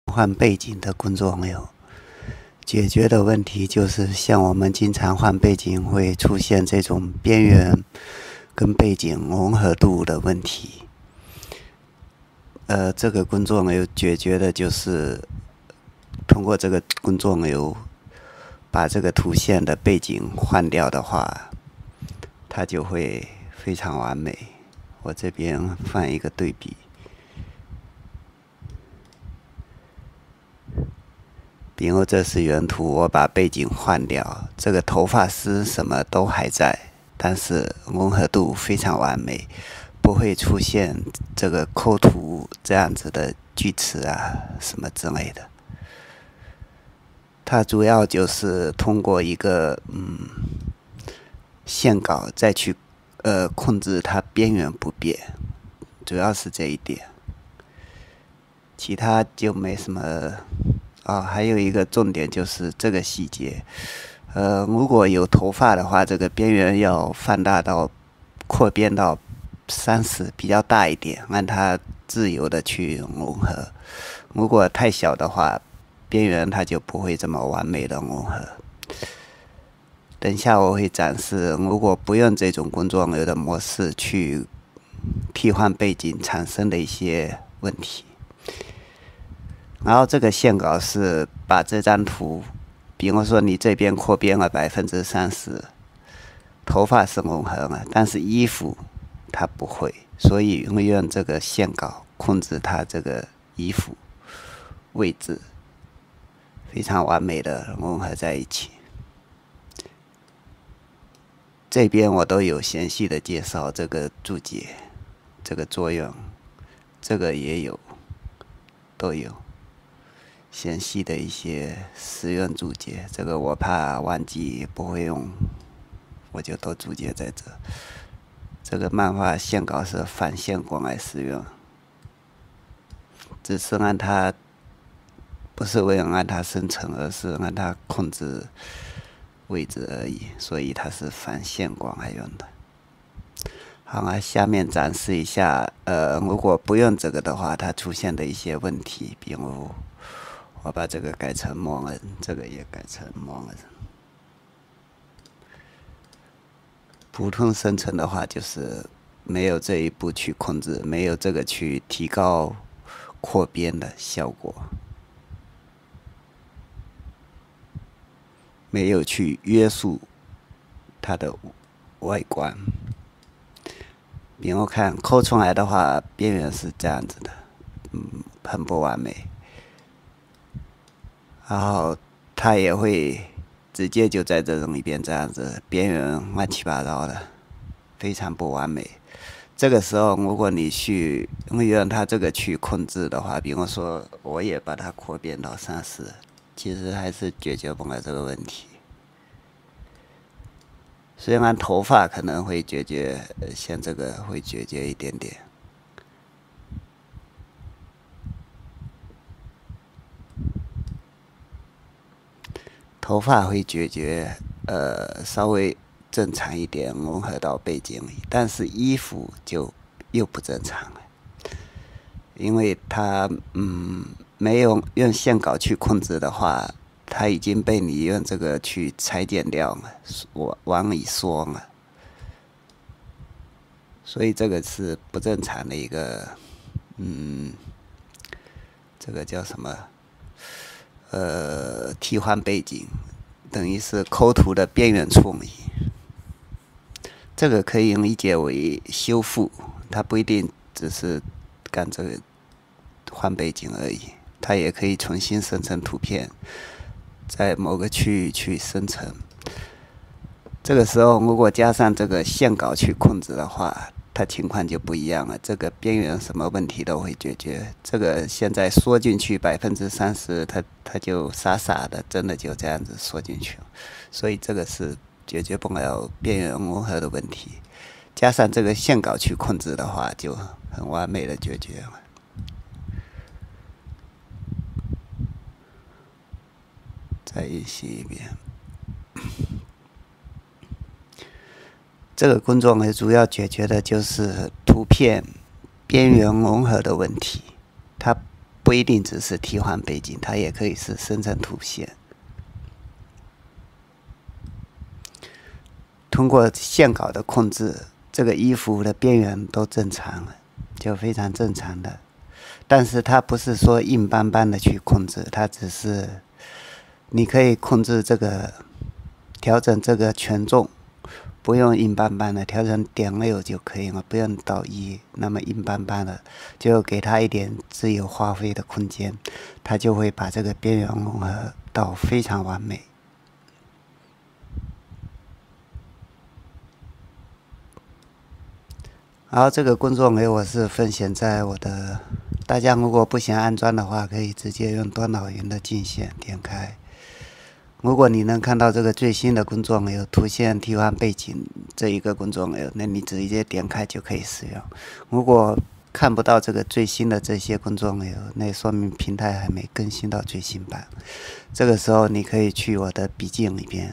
换背景的工作没有解决的问题，就是像我们经常换背景会出现这种边缘跟背景融合度的问题。这个工作流解决的就是通过这个工作流把这个图线的背景换掉的话，它就会非常完美。我这边放一个对比，比如这是原图，我把背景换掉，这个头发丝什么都还在，但是融合度非常完美，不会出现这个抠图这样子的锯齿啊什么之类的。它主要就是通过一个线稿再去控制它边缘不变，主要是这一点，其他就没什么。还有一个重点就是这个细节，如果有头发的话，这个边缘要放大到扩编到30比较大一点，让它自由的去融合。如果太小的话，边缘它就不会这么完美的融合。等一下我会展示，如果不用这种工作流的模式去替换背景产生的一些问题。然后这个线稿是把这张图，比如说你这边扩编了30%，头发是融合了，但是衣服它不会，所以会用这个线稿控制它这个衣服位置，非常完美的融合在一起。这边我都有详细的介绍这个注解，这个作用，这个也有，都有详细的一些实用注解。这个我怕忘记不会用，我就都注解在这。这个漫画线稿是反线过来使用，只是让它不是为了让它生成，而是让它控制位置而已，所以它是反线光来用的。好了，下面展示一下，如果不用这个的话，它出现的一些问题，比如我把这个改成默认，这个也改成默认。普通生成的话，就是没有这一步去控制，没有这个去提高扩编的效果。没有去约束它的外观，比如看抠出来的话，边缘是这样子的，很不完美。然后它也会直接就在这种里边这样子，边缘乱七八糟的，非常不完美。这个时候，如果你去用它这个去控制的话，比如说我也把它扩编到30。其实还是解决不了这个问题。虽然头发可能会解决，像这个会解决一点点。头发会解决，稍微正常一点，融合到背景里，但是衣服就又不正常了，因为它没有用线稿去控制的话，它已经被你用这个去裁剪掉了，往里缩了，所以这个是不正常的一个，这个叫什么？替换背景，等于是抠图的边缘处理。这个可以理解为修复，它不一定只是干这个换背景而已，它也可以重新生成图片，在某个区域去生成。这个时候如果加上这个线稿去控制的话，它情况就不一样了，这个边缘什么问题都会解决。这个现在缩进去30%，它就傻傻的，真的就这样子缩进去了，所以这个是解决不了边缘融合的问题。加上这个线稿去控制的话，就很完美的解决了。再预习一遍。这个工作呢，主要解决的就是图片边缘融合的问题。它不一定只是替换背景，它也可以是生成图线。通过线稿的控制，这个衣服的边缘都正常了，就非常正常的。但是它不是说硬邦邦的去控制，它只是你可以控制这个，调整这个权重，不用硬邦邦的，调成0.6就可以了，不用到1那么硬邦邦的，就给它一点自由发挥的空间，它就会把这个边缘融合到非常完美。然后这个工作我是分享在我的，大家如果不想安装的话，可以直接用多脑云的镜线点开。如果你能看到这个最新的工作有图线替换背景这一个工作那你直接点开就可以使用。如果看不到这个最新的这些工作那说明平台还没更新到最新版。这个时候你可以去我的笔记里边，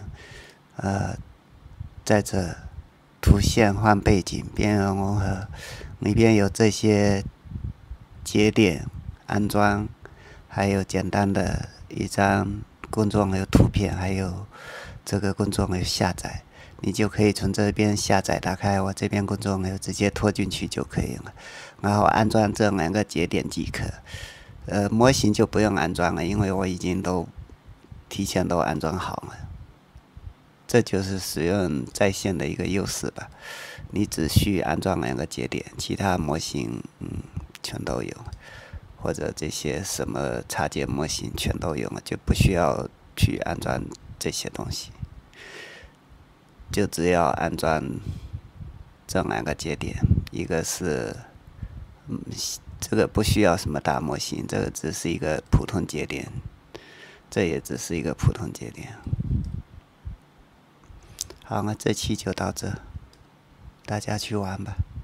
在这图线换背景边缘融合里边有这些节点安装，还有简单的一张工作图片，还有这个工作下载，你就可以从这边下载，打开我这边工作直接拖进去就可以了，然后安装这2个节点即可。模型就不用安装了，因为我已经都提前都安装好了。这就是使用在线的一个优势吧。你只需安装2个节点，其他模型全都有，或者这些什么插件模型全都有了，就不需要去安装这些东西，就只要安装这2个节点，一个是这个不需要什么大模型，这个只是一个普通节点，这也只是一个普通节点。好，那这期就到这，大家去玩吧。